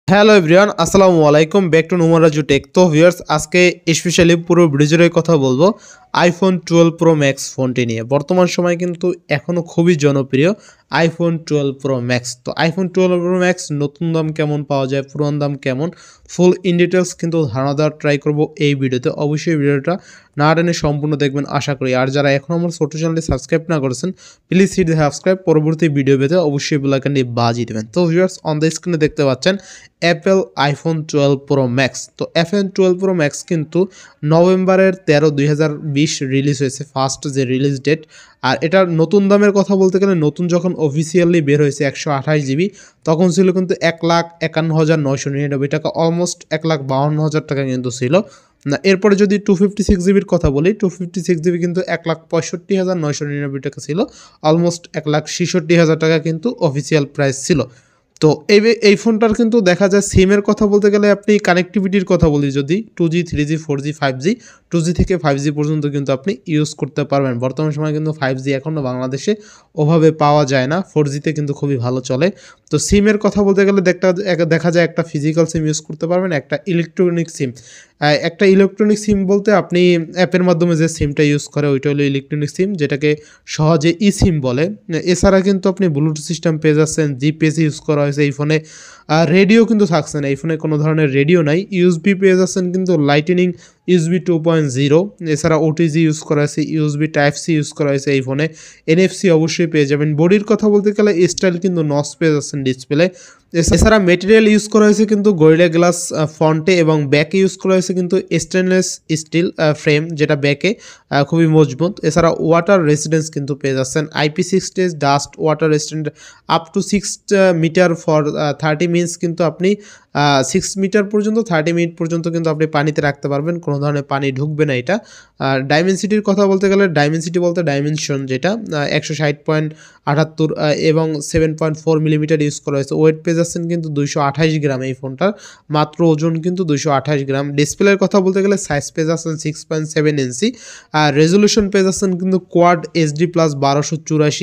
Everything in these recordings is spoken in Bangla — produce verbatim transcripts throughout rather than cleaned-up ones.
হ্যালো এভরিওয়ান, আসসালামু আলাইকুম, ব্যাক টু নুমারাজু টেক। তো ভিউয়ার্স, আজকে স্পেশালি পুরো ভিডিও কথা বলবো আইফোন টুয়েলভ প্রো ম্যাক্স ফোনটি নিয়ে। বর্তমান সময় কিন্তু এখনও খুবই জনপ্রিয় আইফোন টুয়েলভ প্রো ম্যাক্স। তো আইফোন টুয়েলভ প্রো ম্যাক্স নতুন দাম কেমন পাওয়া যায়, পুরান দাম কেমন, ফুল ইন ডিটেলস কিন্তু ধারণা দেওয়ার ট্রাই করবো এই ভিডিওতে। অবশ্যই ভিডিওটা না টেনে সম্পূর্ণ দেখবেন আশা করি। আর যারা এখন আমার ছোটো চ্যানেলটি সাবস্ক্রাইব না করেছেন, প্লিজ হিট সাবস্ক্রাইব। পরবর্তী ভিডিও পেতে অবশ্যই বেল আইকনটি বাজিয়ে দেবেন। তো ভিউয়ার্স, অন দ্য স্ক্রিনে দেখতে পাচ্ছেন Apple iPhone twelve pro max. তো আইফোন টুয়েলভ প্রো ম্যাক্স কিন্তু নভেম্বরের তেরো দুই হাজার বিশ রিলিজ হয়েছে, ফার্স্ট যে রিলিজ ডেট। আর এটার নতুন দামের কথা বলতে গেলে, নতুন যখন অফিসিয়ালি বের হয়েছে একশো আঠাশ জিবি, তখন ছিল কিন্তু এক লাখ একান্ন হাজার নয়শো নিরানব্বই টাকা, অলমোস্ট এক লাখ বাউন্ন হাজার টাকা কিন্তু ছিল না। এরপরে যদি টু ফিফটি সিক্স জিবির কথা বলি, টু ফিফটি সিক্স জিবি কিন্তু এক লাখ পঁয়ষট্টি হাজার নয়শো নিরানব্বই টাকা ছিল, অলমোস্ট এক লাখ ছেষট্টি হাজার টাকা কিন্তু অফিসিয়াল প্রাইস ছিল। তো এই এই ফোনটার কিন্তু দেখা যায় সিমের কথা বলতে গেলে, আপনি কানেক্টিভিটির কথা বলি যদি, two G three G four G five G, two G থেকে ফাইভ জি পর্যন্ত কিন্তু আপনি ইউজ করতে পারবেন। বর্তমান সময় কিন্তু ফাইভ জি এখনও বাংলাদেশে ওভাবে পাওয়া যায় না, ফোর জিতে কিন্তু খুবই ভালো চলে। তো সিমের কথা বলতে গেলে দেখা দেখা যায় একটা ফিজিক্যাল সিম ইউজ করতে পারবেন, একটা ইলেকট্রনিক সিম। একটা ইলেকট্রনিক সিম বলতে আপনি অ্যাপের মাধ্যমে যে সিমটা ইউজ করে ওইটা হলো ইলেকট্রনিক সিম, যেটাকে সহজে ই সিম বলে। এছাড়া কিন্তু আপনি ব্লুটুথ সিস্টেম পেয়ে যাচ্ছেন, জিপিএস ইউজ করা হয়েছে এই ফোনে, আর রেডিও কিন্তু থাকছে না এই ফোনে, কোনো ধরনের রেডিও নাই। ইউএসবি পেয়ে যাচ্ছেন কিন্তু lightning USB two point zero. এছাড়া ওটিজি ইউজ করা হয়েছে, ইউএসবি টাইপ সি ইউজ করা হয়েছে এই ফোনে, এনএফসি অবশ্যই পেয়ে যাবেন। বডির কথা বলতে গেলে স্টাইল কিন্তু নস পেয়ে যাচ্ছেন ডিসপ্লে। এছাড়া মেটেরিয়াল ইউজ করা হয়েছে কিন্তু গরিলা গ্লাস ফন্টে, এবং ব্যাকে ইউজ করা হয়েছে কিন্তু স্টেনলেস স্টিল ফ্রেম, যেটা ব্যাকে খুবই মজবুত। এছাড়া ওয়াটার রেসিডেন্স কিন্তু পেয়ে যাচ্ছেন, IP six stage dust water resistant up to six metre for thirty minutes কিন্তু আপনি সিক্স মিটার পর্যন্ত থার্টি মিনিট পর্যন্ত কিন্তু আপনি পানিতে রাখতে পারবেন, কোনো ধরনের পানি ঢুকবে না এটা। আর ডাইমেনসিটির কথা বলতে গেলে, ডাইমেনসিটি বলতে ডাইমেনশন যেটা একশো ষাট পয়েন্ট আটাত্তর এবং seven point four millimetre use করা হয়েছে। ওয়েট পেয়ে যাচ্ছেন কিন্তু দুইশো আঠাশ গ্রাম এই ফোনটার, মাত্র ওজন কিন্তু দুইশো আঠাশ গ্রাম। ডিসপ্লের কথা বলতে গেলে সাইজ পেয়ে যাচ্ছেন সিক্স পয়েন্ট সেভেন ইঞ্চি, আর রেজলিউশন পেয়ে যাচ্ছেন কিন্তু কোয়াড এইচডি প্লাস বারোশো চুরাশি,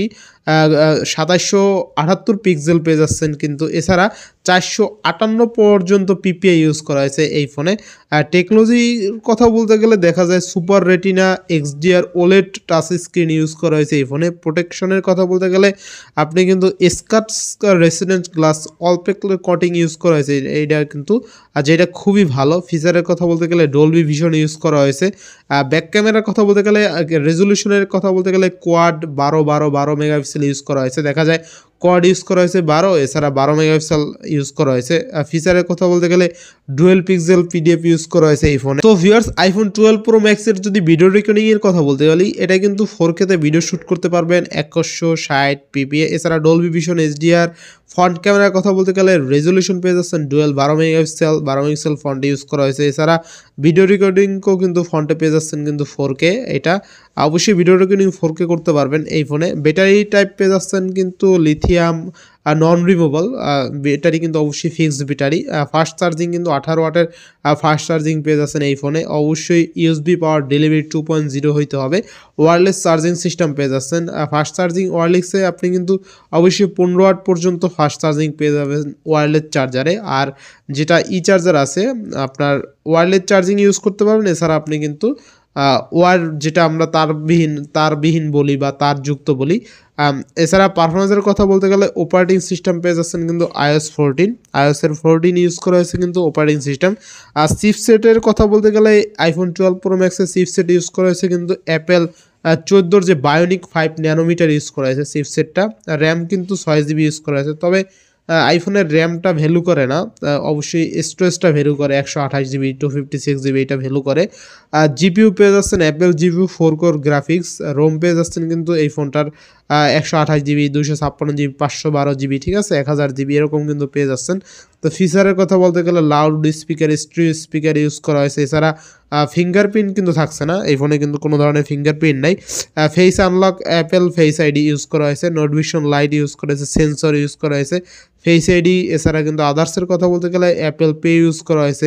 সাতাশশো আটাত্তর পিক্সেল পেয়ে যাচ্ছেন কিন্তু। এছাড়া চারশো আটান্ন পর্যন্ত পিপিআই ইউজ করা হয়েছে এই ফোনে। টেকনোলজির কথা বলতে গেলে দেখা যায় super retina XDR OLED touch screen use করা হয়েছে এই ফোনে। প্রোটেকশনের কথা বলতে গেলে আপনি কিন্তু scratch resistant glass oleophobic coating use করা হয়েছে এইটা কিন্তু, আর যেটা খুবই ভালো। ফিচারের কথা বলতে গেলে ডলবি ভিশন ইউজ করা হয়েছে। ব্যাক ক্যামেরার কথা বলতে গেলে, রেজলিউশনের কথা বলতে গেলে কোয়াড বারো বারো বারো মেগাপিক্সেল ইউজ করা হয়েছে, দেখা যায় কোয়াড ইউজ করা হয়েছে বারো, এছাড়া বারো মেগাপিক্সেল ইউজ করা হয়েছে। ফিচারের কথা বলতে গেলে ডুয়েল পিক্সেল পিডিএফ ইউজ করা হয়েছে এই ফোনে। তো ভিউয়ার্স, আইফোন টুয়েলভ প্রো ম্যাক্সের যদি ভিডিও রেকর্ডিং এর কথা বলতে গেলি, এটা কিন্তু ফোর কেতে ভিডিও শ্যুট করতে পারবেন একশো ষাট পিপিএ। এছাড়া ডলবি ভিশন এইচডিআর। ফ্রন্ট ক্যামেরার কথা বলতে গেলে রেজলিউশন পেয়ে যাচ্ছেন ডুয়েল বারো মেগাপিক্সেল বারো মেগাপিক্সেল ফন্ট ইউজ করা হয়েছে। এছাড়া ভিডিও রেকর্ডিংকেও কিন্তু ফন্টে পেয়ে যাচ্ছেন কিন্তু ফোর কে, এটা অবশ্যই ভিডিও রেকর্ডিং ফোর কে করতে পারবেন এই ফোনে। ব্যাটারি টাইপ পেয়ে যাচ্ছেন কিন্তু লিথিয়াম নন রিমুভেবল ব্যাটারি, কিন্তু অবশ্যই ফিক্সড ব্যাটারি। ফাস্ট চার্জিং কিন্তু আঠারো ওয়াটের ফাস্ট চার্জিং পেয়ে যাচ্ছেন এই ফোনে। অবশ্যই USB power delivery two point zero হইতে হবে। ওয়্যারলেস চার্জিং সিস্টেম পেয়ে যাচ্ছেন। ফাস্ট চার্জিং ওয়্যারলেসে আপনি কিন্তু অবশ্যই পনেরো ওয়াট পর্যন্ত ফাস্ট চার্জিং পেয়ে যাবেন ওয়্যারলেস চার্জারে। আর যেটা ই চার্জার আছে আপনার, ওয়্যারলেস চার্জিং ইউজ করতে পারবেন। এছাড়া আপনি কিন্তু ওয়ার যেটা আমরা তারবিহীন তারবিহীন বলি বা তারযুক্ত বলি। এছাড়া পারফরমেন্সের কথা বলতে গেলে অপারেটিং সিস্টেম পেয়ে যাচ্ছেন কিন্তু আইওএস ফোরটিন, আইওএসের ফোরটিন ইউজ করা হয়েছে কিন্তু অপারেটিং সিস্টেম। আর চিপসেটের কথা বলতে গেলে আইফোন টুয়েলভ প্রো ম্যাক্সের চিপসেট ইউজ করা হয়েছে কিন্তু অ্যাপেল চোদ্দোর যে বায়োনিক ফাইভ ন্যানোমিটার ইউজ করা হয়েছে চিপসেটটা। র্যাম কিন্তু ছয় জিবি ইউজ করা হয়েছে, তবে আইফোনের র্যামটা ভ্যালু করে না, অবশ্যই স্টোরেজটা ভ্যালু করে, একশো আঠাশ GB two fifty six GB এটা ভ্যালু করে। আর জিপিইউ পেয়ে যাচ্ছেন Apple GPU four core graphics. ROM পেয়ে যাচ্ছেন কিন্তু এই ফোনটার একশো আঠাশ জিবি দুইশো ছাপ্পান্ন জিবি পাঁচশো বারো জিবি, ঠিক আছে, এক হাজার জিবি এরকম কিন্তু পেয়ে যাচ্ছেন। তো ফিচারের কথা বলতে গেলে loud speaker stereo speaker use করা হয়েছে। এছাড়া ফিঙ্গারপ্রিন্ট কিন্তু থাকছে না এই ফোনে, কিন্তু কোনো ধরনের ফিঙ্গারপ্রিন্ট নাই। Face unlock Apple face ID use করা হয়েছে, নোট ভিশন লাইট ইউজ করা হয়েছে, সেন্সর ইউজ করা হয়েছে, ফেস আইডি। এছাড়া কিন্তু আদার্সের কথা বলতে গেলে অ্যাপেল পে ইউজ করা হয়েছে,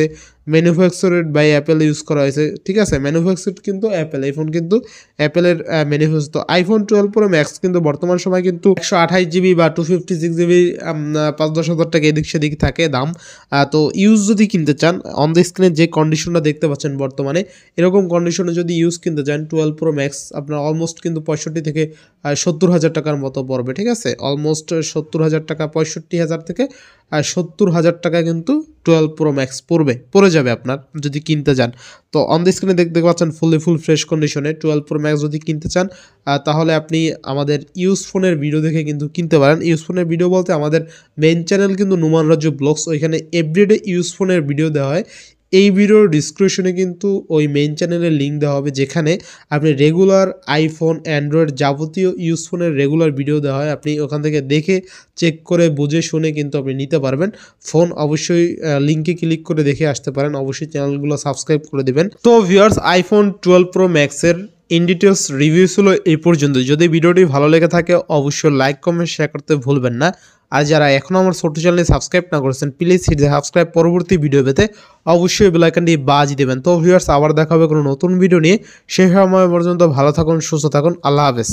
ম্যানুফ্যাকচারেড বাই অ্যাপেল ইউজ করা হয়েছে, ঠিক আছে। ম্যানুফ্যাকচার্ড কিন্তু অ্যাপেল, এই ফোন কিন্তু অ্যাপেলের ম্যানুফ্যাকচার। তো আইফোন টুয়েলভ প্রো ম্যাক্স কিন্তু বর্তমান সময় কিন্তু একশো আঠাশ জিবি বা টু ফিফটি সিক্স জিবি পাঁচ দশ হাজার টাকা এদিক সেদিক থাকে দাম। তো ইউজ যদি কিনতে চান, অন দ্য স্ক্রিনে যে কন্ডিশনটা দেখতে পাচ্ছেন বর্তমানে, এরকম কন্ডিশনে যদি ইউজ কিনতে চান টুয়েলভ প্রো ম্যাক্স আপনার অলমোস্ট কিন্তু পঁয়ষট্টি থেকে সত্তর হাজার টাকার মতো পড়বে, ঠিক আছে। অলমোস্ট সত্তর হাজার টাকা, পঁয়ষট্টি হাজার থেকে আর সত্তর হাজার টাকা কিন্তু টুয়েলভ প্রো ম্যাক্স পড়বে পড়ে যাবে আপনার যদি কিনতে চান। তো অন দ্য স্ক্রিনে দেখতে পাচ্ছেন ফুললি ফুল ফ্রেশ কন্ডিশনে টুয়েলভ প্রো ম্যাক্স যদি কিনতে চান তাহলে আপনি আমাদের ইউজ ফোনের ভিডিও দেখে কিন্তু কিনতে পারেন। ইউজ ফোনের ভিডিও বলতে আমাদের মেইন চ্যানেল কিন্তু নুমান রাজু ব্লগস, ওইখানে এভরিডে ইউজ ফোনের ভিডিও দেওয়া হয়। এই ভিডিওর ডিসক্রিপশনে কিন্তু ওই মেইন চ্যানেলের লিঙ্ক দেওয়া হবে, যেখানে আপনি রেগুলার আইফোন অ্যান্ড্রয়েড যাবতীয় ইউজ ফোনের রেগুলার ভিডিও দেওয়া হয়। আপনি ওখান থেকে দেখে চেক করে বুঝে শুনে কিন্তু আপনি নিতে পারবেন ফোন। অবশ্যই লিঙ্কে ক্লিক করে দেখে আসতে পারেন, অবশ্যই চ্যানেলগুলো সাবস্ক্রাইব করে দেবেন। তো ভিউয়ার্স, আইফোন টুয়েলভ প্রো ম্যাক্সের ইন ডিটেলস রিভিউ ছিল এই পর্যন্ত। যদি ভিডিওটি ভালো লেগে থাকে অবশ্যই লাইক কমেন্ট শেয়ার করতে ভুলবেন না। আর যারা এখনও আমার ছোট চ্যানেলে সাবস্ক্রাইব না করেছেন প্লিজ হিট দ্য সাবস্ক্রাইব, পরবর্তী ভিডিও পেতে অবশ্যই বেল আইকনটি বাজিয়ে দেবেন। তো ভিউয়ার্স, আবার দেখা হবে কোনো নতুন ভিডিও নিয়ে। সেই সময় পর্যন্ত ভালো থাকুন, সুস্থ থাকুন, আল্লাহ হাফেজ।